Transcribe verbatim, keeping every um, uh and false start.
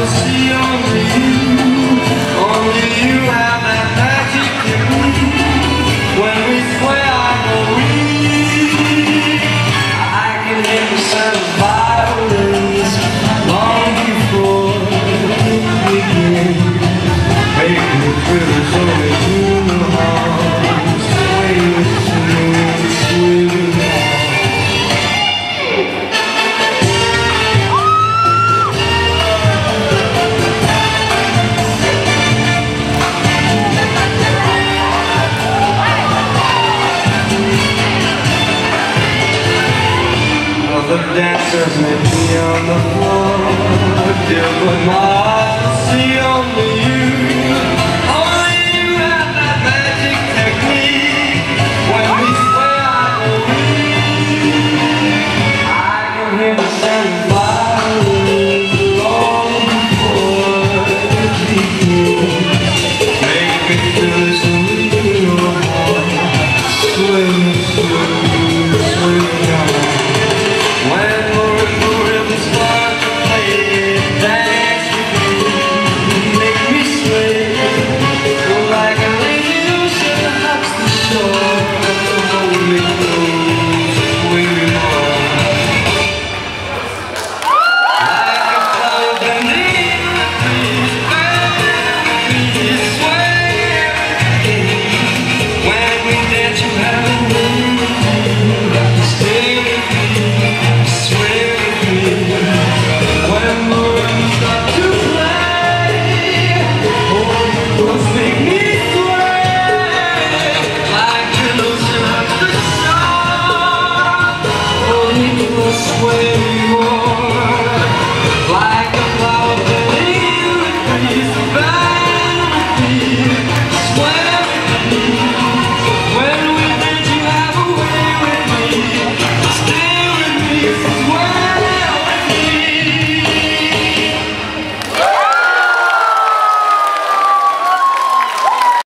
see only you, only you have that magic in me. When we sway, I know weak. I can hear the sound of violins long before it begins. Make me quiver so that you know how to sway with me, sway with me. The dancers may be on the floor, dear, but my heart will see